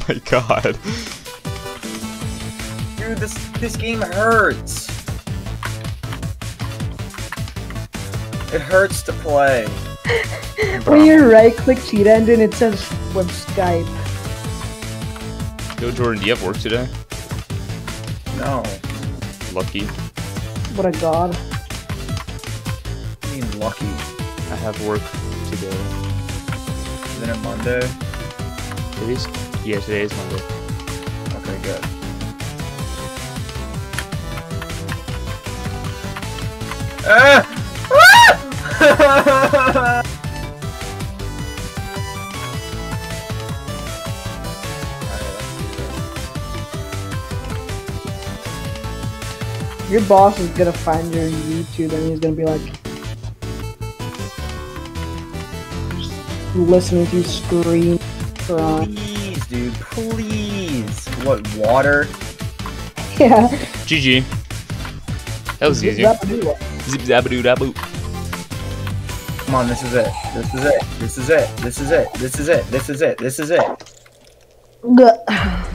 my god. Dude, this game hurts. It hurts to play. When you right-click cheat engine, it says with Skype. Yo, Jordan, do you have work today? No. Lucky. What a god. I mean lucky. I have work today. Isn't it Monday? Yeah, today is Monday. Okay, good. Ah! Your boss is gonna find your YouTube and he's gonna be like listening to you scream. Please, dude, please. What, water? Yeah. GG. That was easy. Zip zabadoo daboo. Come on, this is it. This is it. This is it. This is it. This is it. This is it. This is it. Good.